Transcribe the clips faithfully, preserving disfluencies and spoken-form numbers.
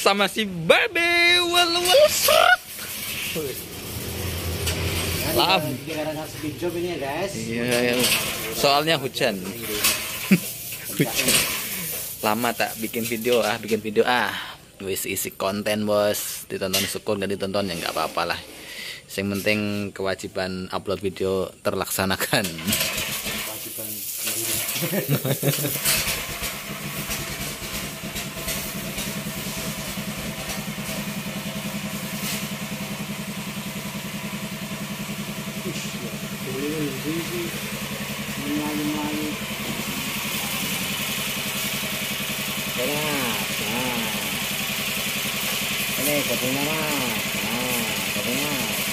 sama si Babe. Walu walu seret. Lam. Video ini ya guys. Iya, iya. Soalnya hujan. Hujan. Lama tak bikin video ah, bikin video ah. Wis isi konten bos, ditonton syukur gak ditonton ya nggak apa-apa lah. Yang penting kewajiban upload video terlaksanakan. Kewajiban. Melayu-melayu. Benar. Nah. Ini kopinya mas. Nah, kopinya.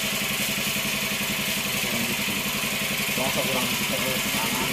Masa kurang terus tangan.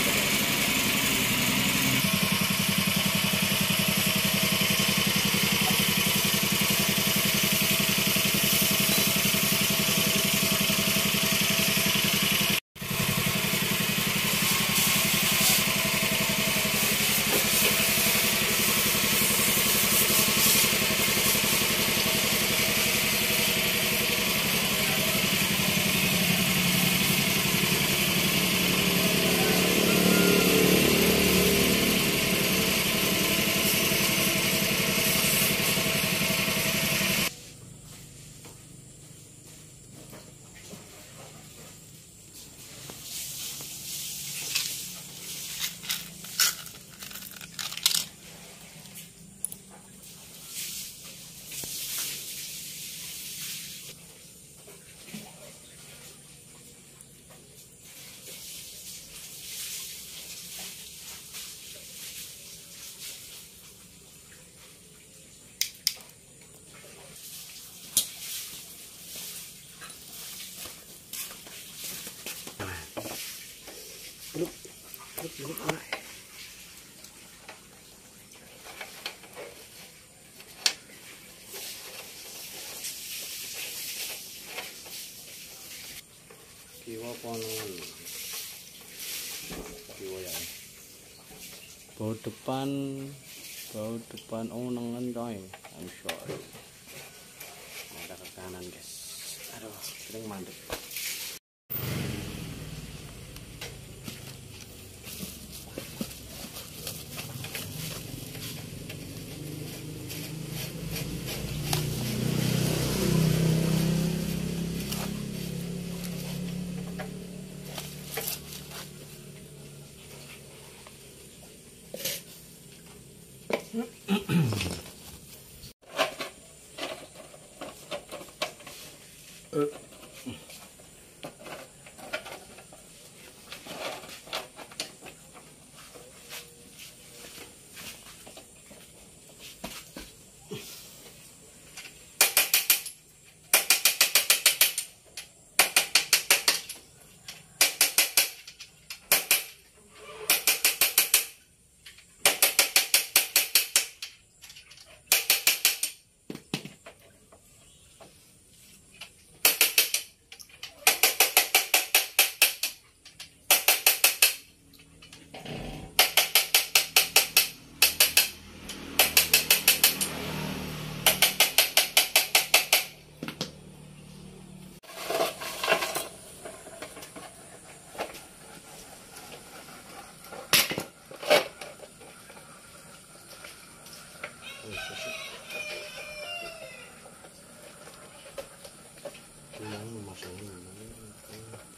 Belum, belum, belum, belum. Kiwa ponon, kiwa ya. Baut depan, baut depan, oh nengen coy, I'm sorry. Ada ke kanan guys, aduh, sering mandek. Uh. Ini masuk ini.